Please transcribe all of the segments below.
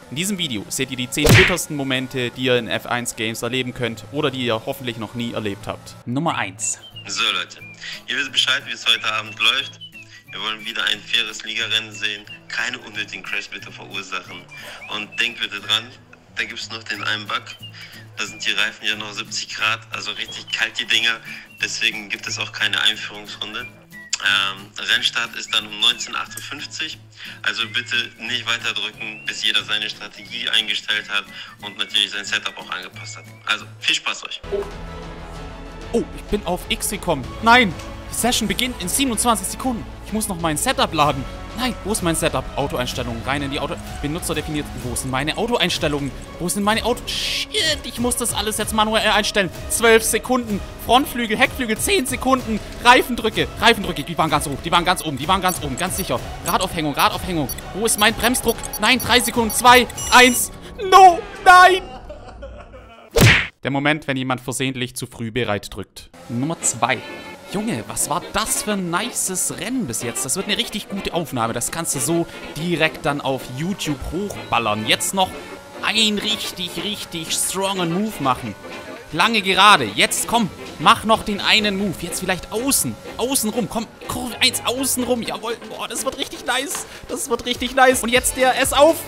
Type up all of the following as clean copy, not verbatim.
In diesem Video seht ihr die 10 bittersten Momente, die ihr in F1 Games erleben könnt oder die ihr hoffentlich noch nie erlebt habt. Nummer 1. So Leute, ihr wisst Bescheid, wie es heute Abend läuft. Wir wollen wieder ein faires Ligarennen sehen, keine unnötigen Crash bitte verursachen. Und denkt bitte dran, da gibt es noch den einen Bug. Da sind die Reifen ja noch 70 Grad, also richtig kalt die Dinger. Deswegen gibt es auch keine Einführungsrunde. Rennstart ist dann um 19:58 Uhr. Also bitte nicht weiter drücken, bis jeder seine Strategie eingestellt hat und natürlich sein Setup auch angepasst hat. Also viel Spaß euch. Oh, ich bin auf X gekommen. Nein, die Session beginnt in 27 Sekunden. Ich muss noch mein Setup laden. Nein, wo ist mein Setup? Autoeinstellungen, rein in die Benutzer definiert. Wo sind meine Autoeinstellungen? Wo sind meine Shit, ich muss das alles jetzt manuell einstellen. 12 Sekunden. Frontflügel, Heckflügel, 10 Sekunden. Reifendrücke, die waren ganz hoch. Die waren ganz oben, ganz sicher. Radaufhängung. Wo ist mein Bremsdruck? Nein, 3 Sekunden, 2, 1. No, nein! Der Moment, wenn jemand versehentlich zu früh bereit drückt. Nummer 2. Junge, was war das für ein nices Rennen bis jetzt? Das wird eine richtig gute Aufnahme. Das kannst du so direkt dann auf YouTube hochballern. Jetzt noch ein richtig strongen Move machen. Lange Gerade. Jetzt komm, mach noch den einen Move. Jetzt vielleicht außen rum. Komm, Kurve 1 außen rum. Jawohl. Boah, das wird richtig nice. Und jetzt der S auf.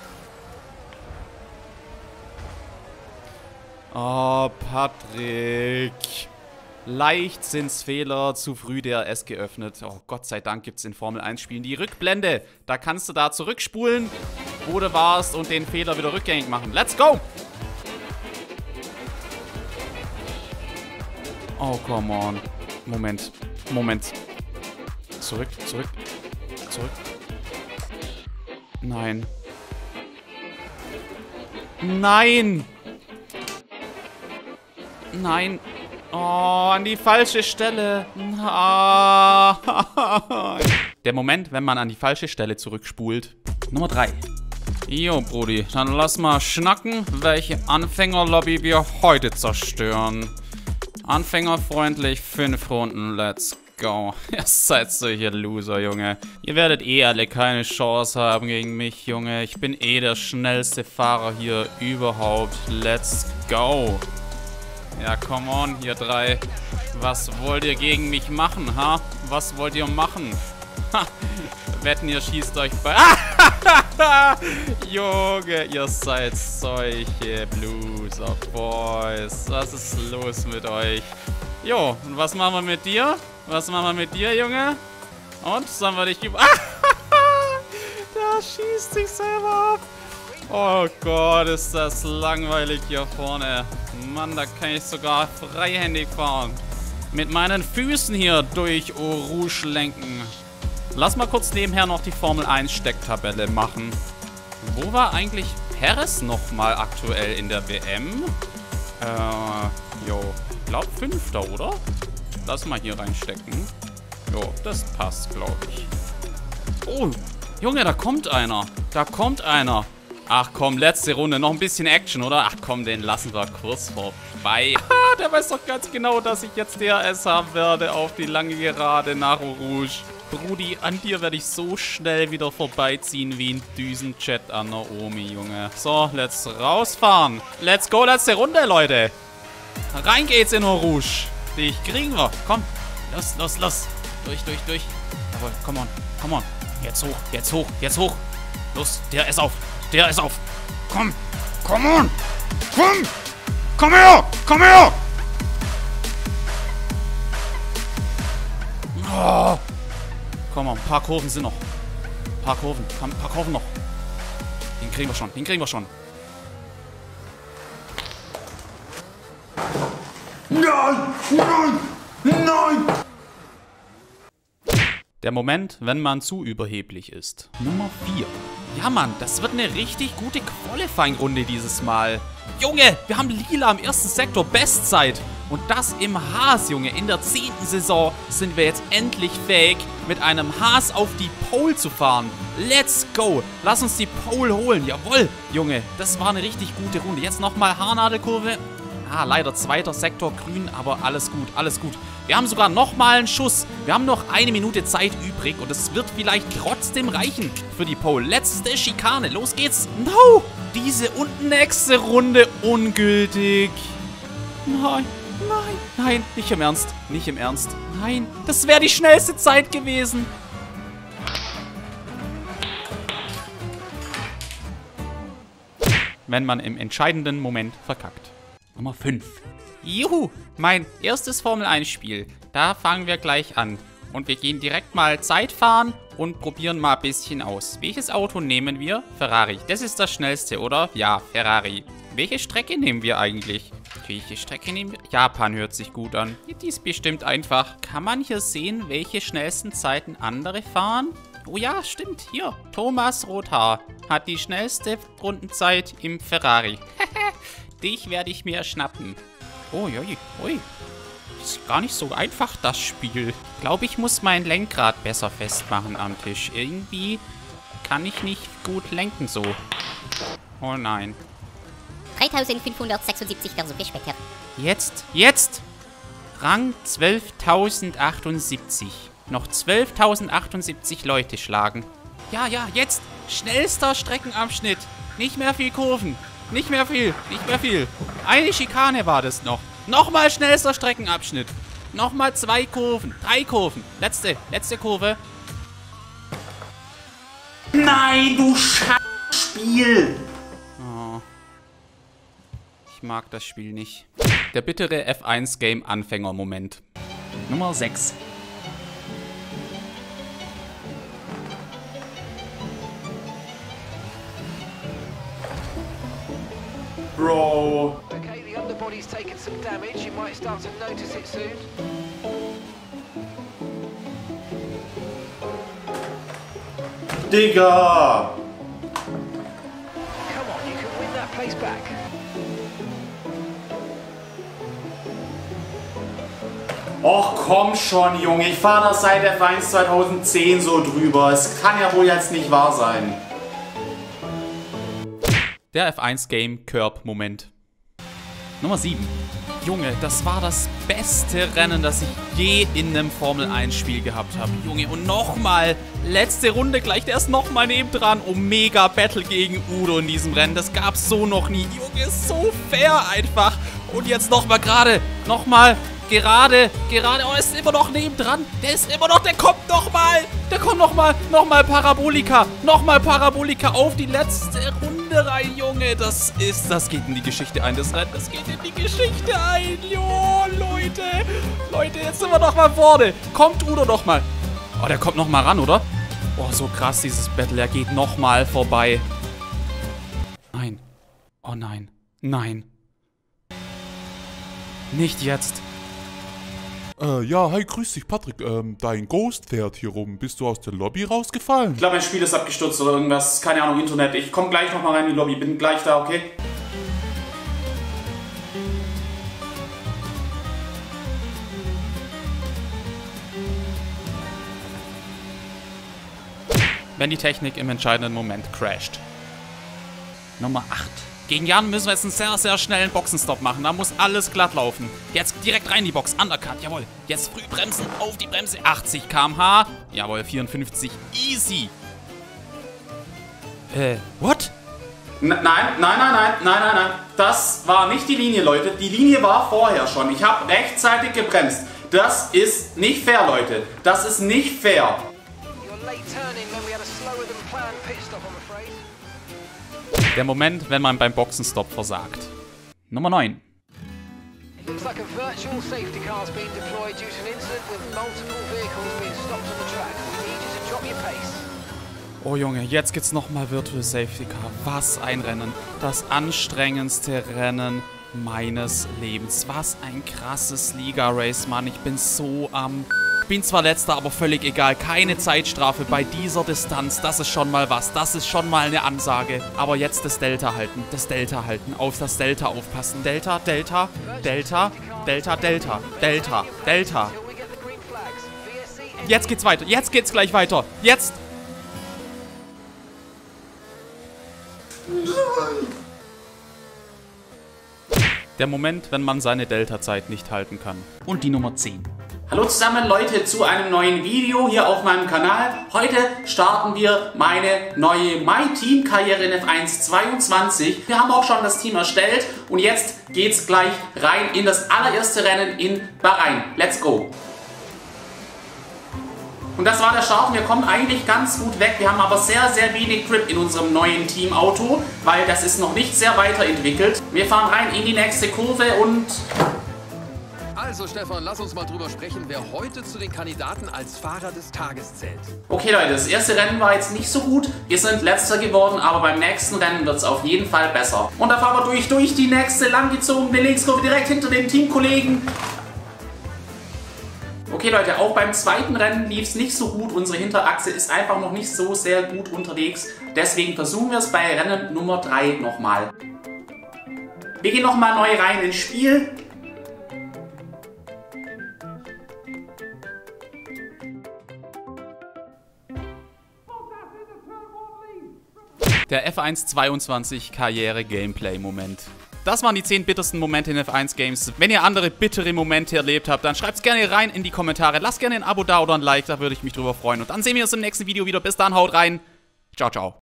Oh, Patrick. Leichtsinnsfehler, zu früh der S geöffnet. Oh, Gott sei Dank gibt es in Formel 1 Spielen die Rückblende. Da kannst du da zurückspulen, wo du warst und den Fehler wieder rückgängig machen. Let's go! Oh, come on. Moment. Zurück. Nein. Oh, an die falsche Stelle. Der Moment, wenn man an die falsche Stelle zurückspult. Nummer 3. Jo, Brudi, dann lass mal schnacken, welche Anfängerlobby wir heute zerstören. Anfängerfreundlich, 5 Runden, let's go. Ihr seid solche Loser, Junge. Ihr werdet alle keine Chance haben gegen mich, Junge. Ich bin der schnellste Fahrer hier überhaupt. Let's go. Ja, come on, ihr 3. Was wollt ihr gegen mich machen, ha? Was wollt ihr machen? Ha! Wetten, ihr schießt euch bei... Junge, ihr seid solche Loser Boys. Was ist los mit euch? Jo, und was machen wir mit dir? Junge? Und, sollen wir dich über... Der schießt sich selber ab. Oh Gott, ist das langweilig hier vorne. Mann, da kann ich sogar freihändig fahren. Mit meinen Füßen hier durch Eau Rouge lenken. Lass mal kurz nebenher noch die Formel 1 Stecktabelle machen. Wo war eigentlich Perez nochmal aktuell in der WM? Ich glaube 5. oder? Lass mal hier reinstecken. Jo, das passt, glaube ich. Oh, Junge, da kommt einer. Ach komm, letzte Runde. Noch ein bisschen Action, oder? Ach komm, den lassen wir kurz vorbei. Der weiß doch ganz genau, dass ich jetzt DRS haben werde auf die lange Gerade nach Eau Rouge. Brudi, an dir werde ich so schnell wieder vorbeiziehen wie ein Düsenjet an Naomi, Junge. So, let's rausfahren. Let's go, letzte Runde, Leute. Rein geht's in Eau Rouge. Dich kriegen wir. Komm, los. Durch. Jawohl, come on. Jetzt hoch. Los, DRS auf. Komm her! Oh. Komm on, ein paar Kurven sind noch. Ein paar Kurven noch. Den kriegen wir schon. Nein! Der Moment, wenn man zu überheblich ist. Nummer 4. Ja, Mann, das wird eine richtig gute Qualifying-Runde dieses Mal. Junge, wir haben Lila im ersten Sektor Bestzeit. Und das im Haas, Junge. In der 10. Saison sind wir jetzt endlich fähig, mit einem Haas auf die Pole zu fahren. Let's go. Lass uns die Pole holen. Jawohl, Junge. Das war eine richtig gute Runde. Jetzt nochmal Haarnadelkurve. Ah, leider zweiter Sektor grün, aber alles gut, alles gut. Wir haben sogar nochmal einen Schuss. Wir haben noch 1 Minute Zeit übrig und es wird vielleicht trotzdem reichen für die Pole. Letzte Schikane, los geht's. No! Diese und nächste Runde ungültig. Nein, nein, nein, nicht im Ernst, nicht im Ernst. Nein, das wäre die schnellste Zeit gewesen. Wenn man im entscheidenden Moment verkackt. Nummer 5. Juhu, mein erstes Formel-1-Spiel. Da fangen wir gleich an. Und wir gehen direkt mal Zeit fahren und probieren mal ein bisschen aus. Welches Auto nehmen wir? Ferrari. Das ist das schnellste, oder? Ja, Ferrari. Welche Strecke nehmen wir eigentlich? Welche Strecke nehmen wir? Japan hört sich gut an. Die ist bestimmt einfach. Kann man hier sehen, welche schnellsten Zeiten andere fahren? Oh ja, stimmt. Hier. Thomas Rothaar hat die schnellste Rundenzeit im Ferrari. Dich werde ich mir schnappen. Oh, ui. Ist gar nicht so einfach, das Spiel. Ich glaube, ich muss mein Lenkrad besser festmachen am Tisch. Irgendwie kann ich nicht gut lenken so. Oh nein. 3576 Versuche später. Jetzt! Rang 12.078. Noch 12.078 Leute schlagen. Ja, jetzt! Schnellster Streckenabschnitt. Nicht mehr viel Kurven. Nicht mehr viel. Eine Schikane war das noch. Nochmal schnellster Streckenabschnitt. Nochmal 2 Kurven. 3 Kurven. Letzte Kurve. Nein, du Scheißspiel! Oh. Ich mag das Spiel nicht. Der bittere F1-Game-Anfänger-Moment. Nummer 6. Bro. Okay, the underbody's taken some damage. You might start to notice it soon. Digga! Come on, you can win that place back. Och komm schon, Junge. Ich fahre das seit F1 2010 so drüber. Es kann ja wohl jetzt nicht wahr sein. Der F1-Game-Curb-Moment. Nummer 7. Junge, das war das beste Rennen, das ich je in einem Formel-1-Spiel gehabt habe. Junge, und nochmal, letzte Runde gleich, der ist nochmal nebendran. Omega-Battle gegen Udo in diesem Rennen, das gab's so noch nie. Junge, so fair einfach. Und jetzt nochmal gerade, gerade. Oh, er ist immer noch nebendran. Der kommt nochmal Parabolika. Nochmal Parabolika auf die letzte Runde rein, Junge. Das geht in die Geschichte ein. Das Rennen, das geht in die Geschichte ein. Jo, Leute. Leute, jetzt sind wir nochmal vorne. Kommt Udo nochmal. Oh, der kommt nochmal ran, oder? Oh, so krass, dieses Battle. Er geht nochmal vorbei. Nein. Oh nein. Nein. Nicht jetzt. Ja, hi, grüß dich, Patrick. Dein Ghost fährt hier rum. Bist du aus der Lobby rausgefallen? Ich glaube, mein Spiel ist abgestürzt oder irgendwas. Keine Ahnung, Internet. Ich komme gleich nochmal rein in die Lobby. Bin gleich da, okay? Wenn die Technik im entscheidenden Moment crasht. Nummer 8. Gegen Jan müssen wir jetzt einen sehr, sehr schnellen Boxenstopp machen. Da muss alles glatt laufen. Jetzt direkt rein in die Box. Undercut, jawohl. Jetzt früh bremsen, auf die Bremse. 80 km/h. Jawohl, 54. Easy. What? Nein. Das war nicht die Linie, Leute. Die Linie war vorher schon. Ich habe rechtzeitig gebremst. Das ist nicht fair, Leute. Das ist nicht fair. You're late turning, then we had a slower than planned pit stop, I'm afraid. Der Moment, wenn man beim Boxenstopp versagt. Nummer 9. It looks like a virtual safety car has been deployed due to an incident with multiple vehicles being stopped on the track. We need you to drop your pace. Oh Junge, jetzt gibt's nochmal Virtual Safety Car. Was ein Rennen. Das anstrengendste Rennen meines Lebens. Was ein krasses Liga-Race, Mann. Ich bin so am... Ich bin zwar letzter, aber völlig egal. Keine Zeitstrafe bei dieser Distanz. Das ist schon mal was. Das ist schon mal eine Ansage. Aber jetzt das Delta halten. Das Delta halten. Auf das Delta aufpassen. Delta. Jetzt geht's weiter. Jetzt geht's gleich weiter. Jetzt. Der Moment, wenn man seine Delta-Zeit nicht halten kann. Und die Nummer 10. Hallo zusammen Leute zu einem neuen Video hier auf meinem Kanal. Heute starten wir meine neue My-Team-Karriere in F1 22. Wir haben auch schon das Team erstellt und jetzt geht's gleich rein in das allererste Rennen in Bahrain. Let's go! Und das war der Start. Wir kommen eigentlich ganz gut weg. Wir haben aber sehr, sehr wenig Grip in unserem neuen Teamauto, weil das ist noch nicht sehr weiterentwickelt. Wir fahren rein in die nächste Kurve und... Also Stefan, lass uns mal drüber sprechen, wer heute zu den Kandidaten als Fahrer des Tages zählt. Okay Leute, das erste Rennen war jetzt nicht so gut. Wir sind Letzter geworden, aber beim nächsten Rennen wird es auf jeden Fall besser. Und da fahren wir durch die nächste langgezogene Linkskurve direkt hinter den Teamkollegen. Okay Leute, auch beim zweiten Rennen lief es nicht so gut. Unsere Hinterachse ist einfach noch nicht so sehr gut unterwegs. Deswegen versuchen wir es bei Rennen Nummer 3 nochmal. Wir gehen nochmal neu rein ins Spiel. Der F1 22 Karriere-Gameplay-Moment. Das waren die 10 bittersten Momente in F1 Games. Wenn ihr andere bittere Momente erlebt habt, dann schreibt es gerne rein in die Kommentare. Lasst gerne ein Abo da oder ein Like, da würde ich mich drüber freuen. Und dann sehen wir uns im nächsten Video wieder. Bis dann, haut rein. Ciao, ciao.